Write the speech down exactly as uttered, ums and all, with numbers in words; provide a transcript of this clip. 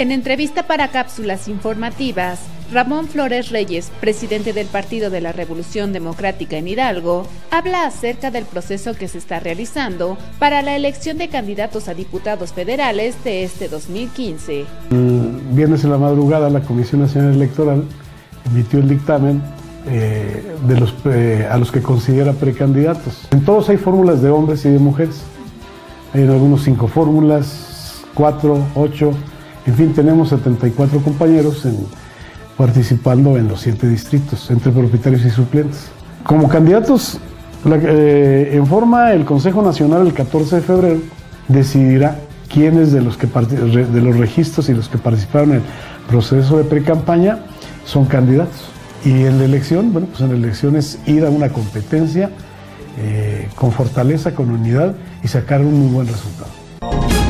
En entrevista para cápsulas informativas, Ramón Flores Reyes, presidente del Partido de la Revolución Democrática en Hidalgo, habla acerca del proceso que se está realizando para la elección de candidatos a diputados federales de este dos mil quince. El viernes en la madrugada, la Comisión Nacional Electoral emitió el dictamen eh, de los, eh, a los que considera precandidatos. En todos hay fórmulas de hombres y de mujeres. Hay en algunos cinco fórmulas, cuatro, ocho, en fin, tenemos setenta y cuatro compañeros en, participando en los siete distritos, entre propietarios y suplentes. Como candidatos, la, eh, en forma el Consejo Nacional el catorce de febrero decidirá quiénes de los, que de los registros y los que participaron en el proceso de precampaña son candidatos. Y en la elección, bueno, pues en la elección es ir a una competencia eh, con fortaleza, con unidad y sacar un muy buen resultado.